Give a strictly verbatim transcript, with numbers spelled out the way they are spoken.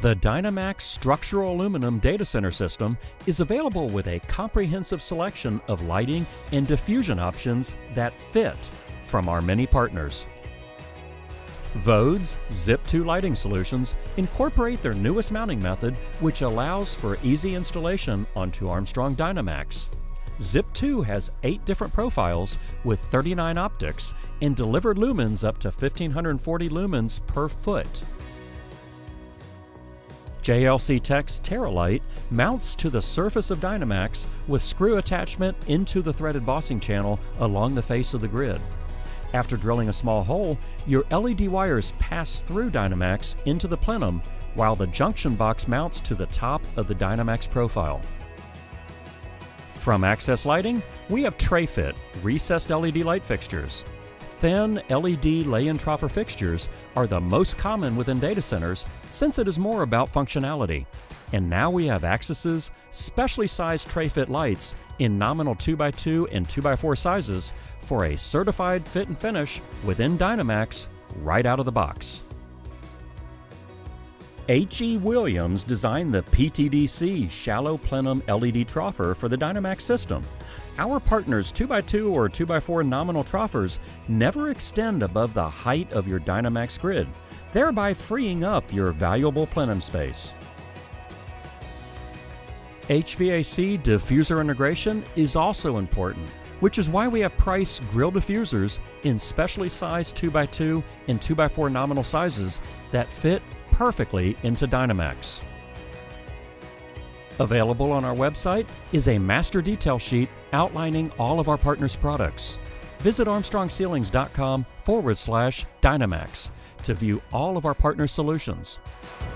The DynaMax structural aluminum data center system is available with a comprehensive selection of lighting and diffusion options that fit from our many partners. Vode's Zip two lighting solutions incorporate their newest mounting method, which allows for easy installation onto Armstrong DynaMax. Zip two has eight different profiles with thirty-nine optics and delivered lumens up to fifteen forty lumens per foot. J L C Tech's TERALyte mounts to the surface of DynaMax with screw attachment into the threaded bossing channel along the face of the grid. After drilling a small hole, your L E D wires pass through DynaMax into the Plenum, while the junction box mounts to the top of the DynaMax profile. From access lighting, we have Trayfit recessed L E D light fixtures. Thin L E D lay-in Troffer fixtures are the most common within data centers since it is more about functionality. And now we have Axis's specially sized Trayfit lights in nominal two by two and two by four sizes for a certified fit and finish within DynaMax right out of the box. H E Williams designed the P T D C shallow plenum L E D Troffer for the DynaMax system. Our partner's two by two or two by four nominal Troffers never extend above the height of your DynaMax grid, thereby freeing up your valuable plenum space. H V A C diffuser integration is also important, which is why we have priced grille diffusers in specially sized two by two and two by four nominal sizes that fit perfectly into DynaMax. Available on our website is a master detail sheet outlining all of our partners' products. Visit armstrong ceilings dot com forward slash DynaMax to view all of our partner solutions.